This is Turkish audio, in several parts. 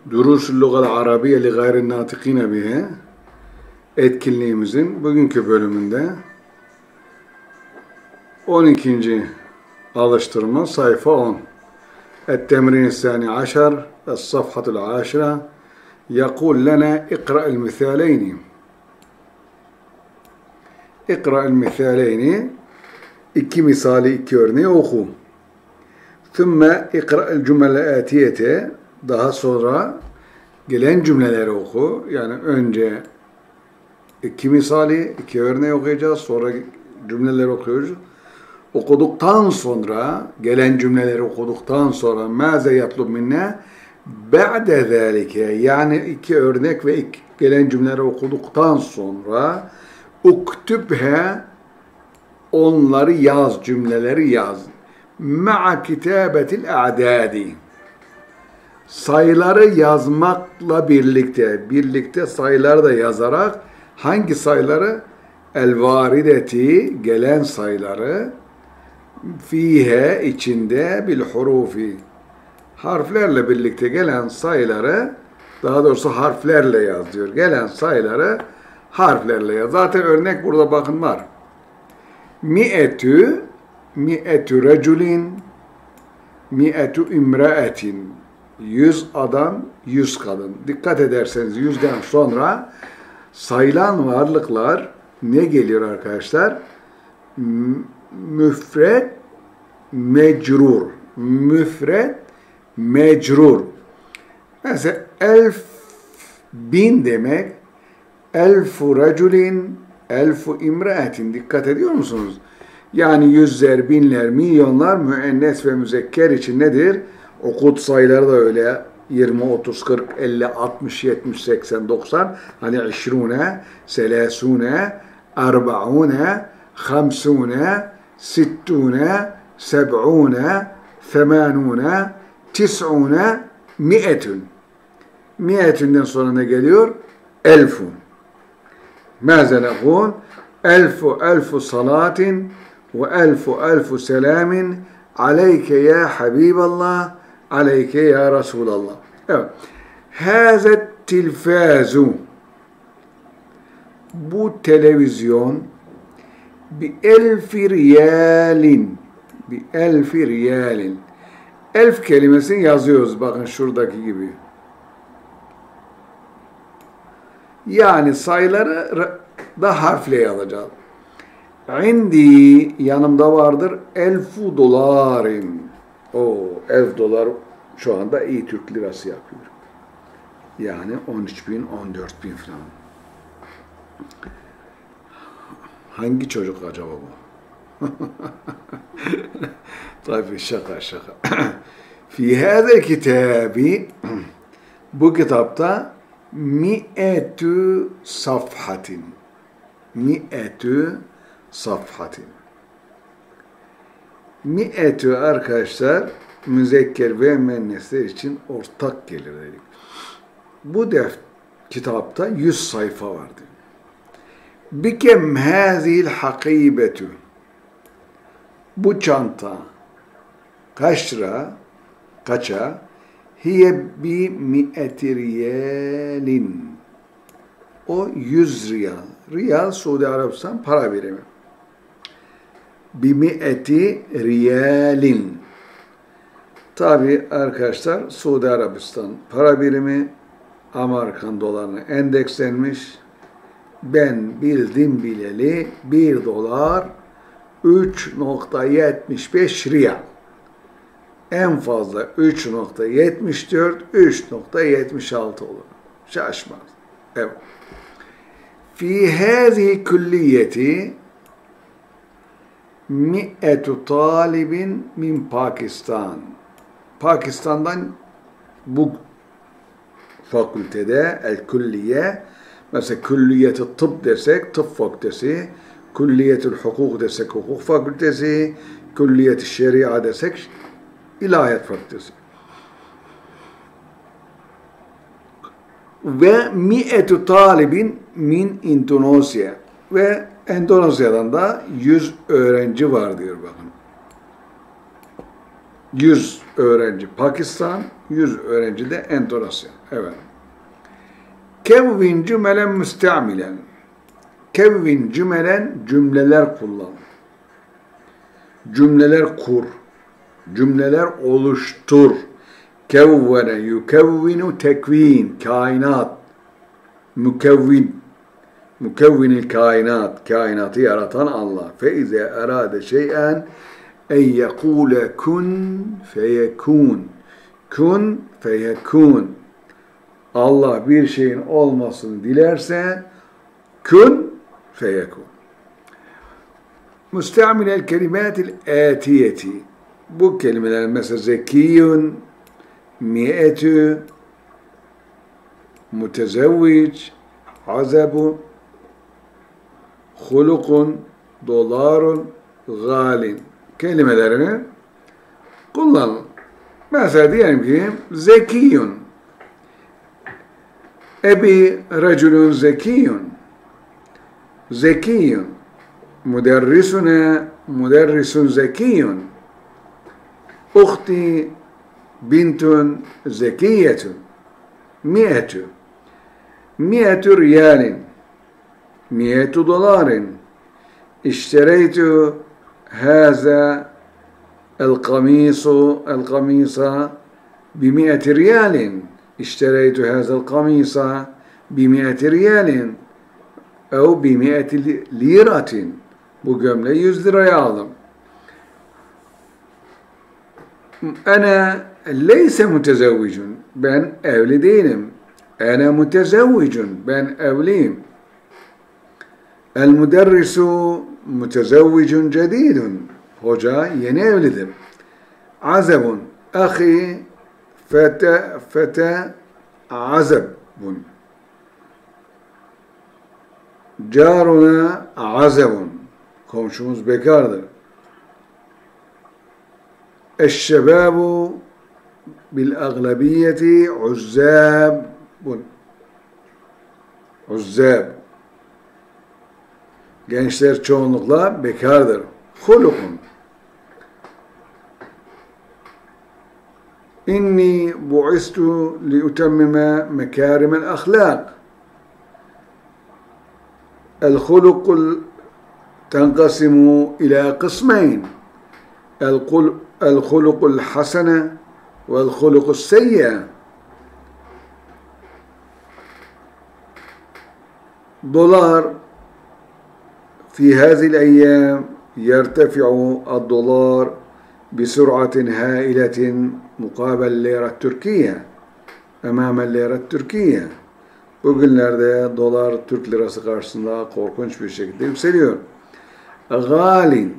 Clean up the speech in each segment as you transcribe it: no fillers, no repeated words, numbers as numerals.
Durusul Lugal Arabiye li gayrin natikine bihe etkinliğimizin bugünkü bölümünde 12. alıştırma sayfa 10. التمرين الثاني عشر الصفحة العاشرة يقول لنا اقرأ المثالين اقرأ المثالين iki misali iki örneği oku. ثم اقرأ الجمل الآتية daha sonra gelen cümleleri oku. Yani önce iki misali, iki örneği okuyacağız. Sonra cümleleri okuyoruz. Okuduktan sonra, gelen cümleleri okuduktan sonra ماذا يطلب منا بعد ذلك yani iki örnek ve iki gelen cümleleri okuduktan sonra uktübhe onları yaz, cümleleri yaz. مع كتابة الأعداد sayıları yazmakla birlikte sayıları da yazarak hangi sayıları? El-varideti gelen sayıları fihe içinde bil hurufi harflerle birlikte gelen sayıları daha doğrusu harflerle yaz diyor. Gelen sayıları harflerle yaz. Zaten örnek burada bakın var. Mi'etü reculin mi'etü imraetin 100 adam, 100 kadın. Dikkat ederseniz 100'den sonra sayılan varlıklar ne geliyor arkadaşlar? Müfred, mecrur. Müfred, mecrur. Mesela bin demek elfu reculin, elfu imraetin. Dikkat ediyor musunuz? Yani yüzler, binler, milyonlar müennes ve müzekker için nedir? Okut sayıları da öyle 20, 30, 40, 50, 60, 70, 80, 90 hani 20, 30, 40, 50, 60, 70, 80, 90, 100. 100'den sonra ne geliyor? Elfun. Mâze nekûn? Elfu salatin ve elfu selamin aleyke ya Habiballah aleyke ya Resulallah. Evet. Hâzet tilfâzu bu televizyon bi elfi riyalin elf kelimesini yazıyoruz bakın şuradaki gibi. Yani sayıları da harfle yazacağız. İndi yanımda vardır elfu doların. O 1000 dolar şu anda iyi Türk lirası yapıyor. Yani 13.000, 14.000 falan. Hangi çocuk acaba bu? Tabii şaka. Fi hâzel kitâbi bu kitapta mi'etü safhatin. Mi'etü arkadaşlar müzekker ve müennesler için ortak gelir dedik. Bu kitapta 100 sayfa vardı. Bikem hâzil hakîbetü bu çanta kaça? Hiye bi mi'eti riyalin o 100 riyal. Riyal Suudi Arabistan para birimi. Bi mi'eti riyalin. Tabi arkadaşlar Suudi Arabistan para birimi Amerikan dolarına endekslenmiş. Ben bildim bileli 1 dolar 3.75 riyal. En fazla 3.74, 3.76 olur. Şaşmaz. Evet. Fi hâzihi külliyeti mi'etu talibin min Pakistan. Pakistan'dan bu fakültede el-külliye mesela külliyeti tıp desek tıp fakültesi, külliyeti hukuk desek hukuk fakültesi, külliyeti şeria desek ilahiyat fakültesi. Ve mi'etu talibin min Endonezya ve Endonezya'dan da 100 öğrenci var diyor bakın. 100 öğrenci Pakistan, 100 öğrenci de Endonezya. Evet. Kevvin cümelen müsteamilen. Kevvin cümelen cümleler kullan. Cümleler kur. Cümleler oluştur. Kevvene yukevvinu tekvin. Kainat. Mükevvin. Mükevvinil kainat. Kainatı yaratan Allah. Feize erade şey'en en yekule kun feyekun. Kun feyekun. Allah bir şeyin olmasını dilerse kun feyekun. Müsteamilel kelimatil atiyeti. Bu kelimeler mesela zekiyun, mi'etü, mutezevvic, azabu, hulukun, dolarun, galin kelimelerini kullanın. Mesela diyelim ki zekiyun. Ebi racülün zekiyun. Zekiyun. Müderrisuna müderrisun zekiyun. Uhti bintun zekiyetun. Mi'etü. Mi'etü riyalin. Mi'etü dolarin. İştereytü haza el-kamisa bimi'eti riyalin. İştereytü haza el-kamisa bimi'eti riyalin. Ev bimi'eti liratin. Bu gömleği 100 liraya aldım. Ana leyse mutezevvicun. Ben evli değilim. Ana mutezevvicun. Ben evliyim. El müderrisu mutezevvicun cedidun. Hoca yeni evlidir. Azabun. Ahi fete azabun. Caruna azabun. Komşumuz bekardır. Eşşebabu bil aglabiyeti uzzabun. Uzzab. Gençler çoğunlukla bekardır. Hulukun. İnni bu'istu li utemmime mekârimel ahlak. El-hulukul tenqasimu ila kısmeyn. El-hulukul hasene vel-hulukul seyye. Dolar في هذه الأيام يرتفع الدولار بسرعة هائلة مقابل الليرة التركية أمام الليرة التركية. Bugünlerde dolar Türk lirası karşısında korkunç bir şekilde yükseliyor. Galin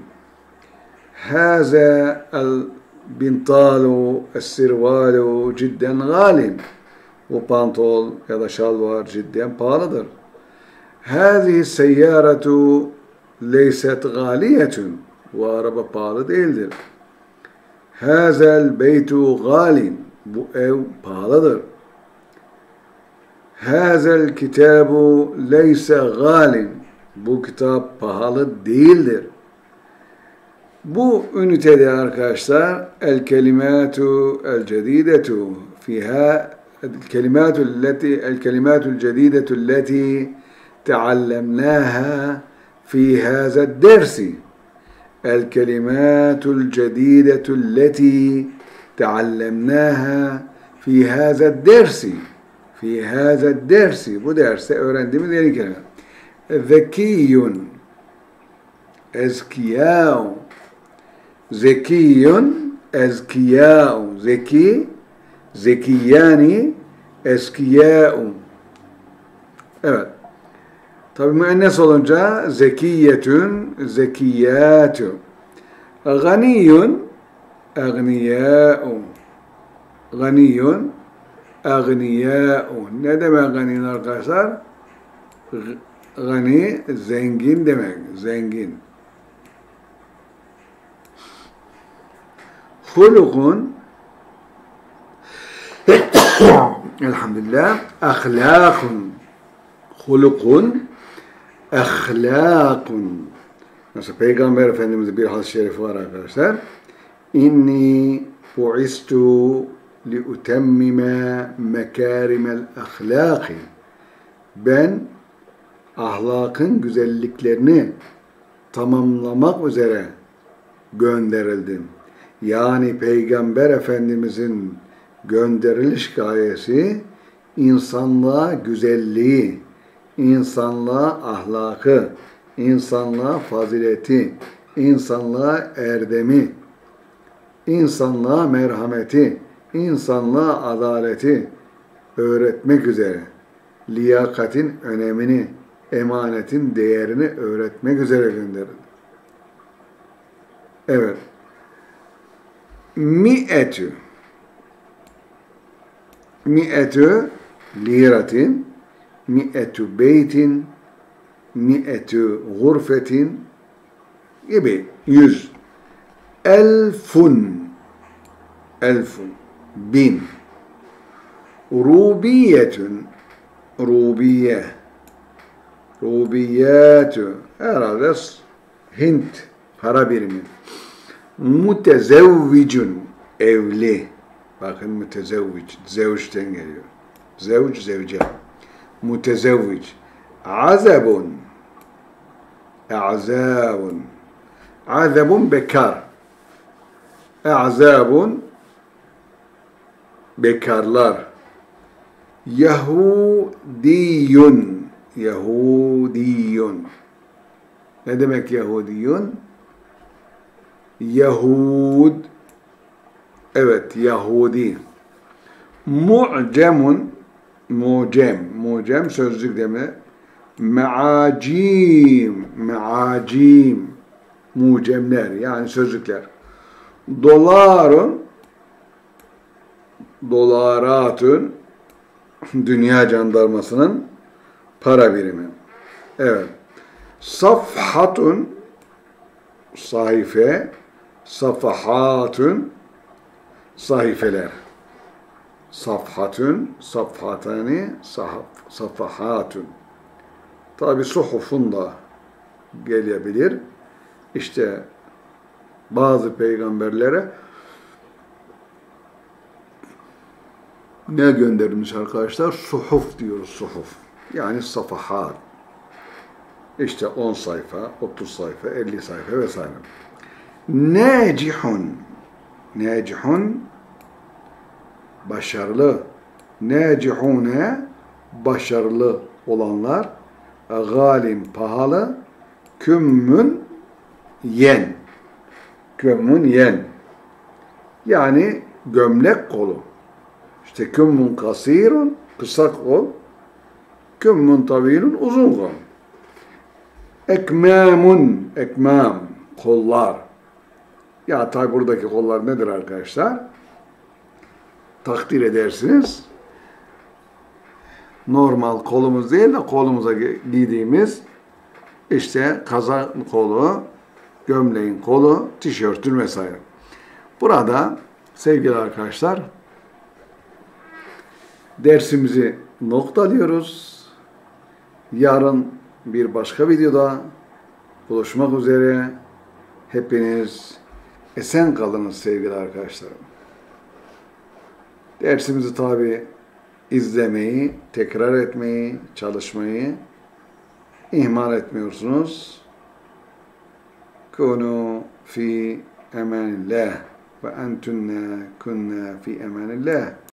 هذا البنطال السروال cidden galin. Bu pantol ya da şalvar cidden pahalıdır. هذه السيارة ليست غالية. Bu araba pahalı değildir. هذا البيت غال. Bu ev pahalıdır. هذا الكتاب ليس غال. Bu kitap pahalı değildir. Bu ünitede arkadaşlar el kelimatu el cedidetu fiha el kelimatu cedidetu allati تعلمناها في هذا الدرس. الكلمات الجديدة التي تعلمناها في هذا الدرس. في هذا الدرس. Bu derste öğrendiğimiz yeni kelime. Zekiyun. Ezkiyâ'u. Zekiyun. Ezkiyâ'u. Zeki. Zekiyâni. Ezkiyâ'u. Evet. Tabi müennes olunca zekiyetün, zekiyatü. Ganiyun, agniyâ'u. Ganiyun, agniyâ'u. Ne demek ganiyin arkadaşlar? Gani, zengin demek, zengin. Hulukun, elhamdülillah, ahlâkun. Hulukun, ahlakun. Mesela Peygamber Efendimiz'in bir hadis-i şerifi var arkadaşlar. İnni bu'istu liutemmime mekârimel ahlâki. Ben ahlakın güzelliklerini tamamlamak üzere gönderildim. Yani Peygamber Efendimizin gönderiliş gayesi insanlığa güzelliği, insanlığa ahlakı, insanlığa fazileti, insanlığa erdemi, insanlığa merhameti, insanlığa adaleti öğretmek üzere, liyakatin önemini, emanetin değerini öğretmek üzere gönderildi. Evet. Mi'etü liratin, mi'etü beytin, mi'etü gurfetin gibi 100. Elfun, bin. Rubiyetün, rubiyetü, herhalde Hint para birimi. Mutezevvicun, evli. Bakın mutezevvic, zevçten geliyor. Zevç, zevce. Mutezevvic. Azabun, azabun bekar. Azabun bekarlar. Yahudiyun, ne demek Yahudiyun? Yahud, evet, Yahudi. Mucem sözcük demek. Meacim, mucemler yani sözcükler. Dolaratun, dünya jandarmasının para birimi. Evet. Safhatun, sayfe, safahatun, sayfeler. Safhatun, safhatani, safahatun. Tabi suhufun da gelebilir. İşte bazı peygamberlere ne gönderilmiş arkadaşlar? Suhuf diyoruz, suhuf. Yani safahat. İşte 10 sayfa, 30 sayfa, 50 sayfa vesaire. Necihun, başarılı. Necihune, başarılı olanlar. Galim, pahalı. Kümmün, yen. Yani gömlek kolu. İşte kümmün kasirun, kısa kol. Kümmün tavilun, uzun kol. Ekmam, kollar. Ya tabi buradaki kollar nedir arkadaşlar? Takdir edersiniz. Normal kolumuz değil de kolumuza giydiğimiz işte kazak kolu, gömleğin kolu, tişörtün vesaire. Burada sevgili arkadaşlar dersimizi noktalıyoruz. Yarın bir başka videoda buluşmak üzere. Hepiniz esen kalınız sevgili arkadaşlarım. Dersimizi tabi izlemeyi, tekrar etmeyi, çalışmayı ihmal etmiyorsunuz. Kunu fi emanillah ve entunna kunna fi emanillah.